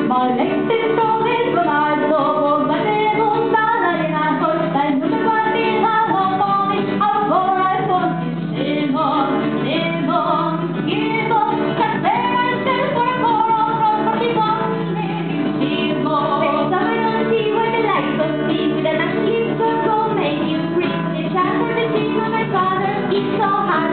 My latest song is when I saw my little salad in a bush. I knew the body how long how far I want to live on, live on, give on. Can't bear myself for more on for the one live on. Next time I don't see where the light don't see with an unleashed circle make you breathe. It's after the dream of my father, it's so hard.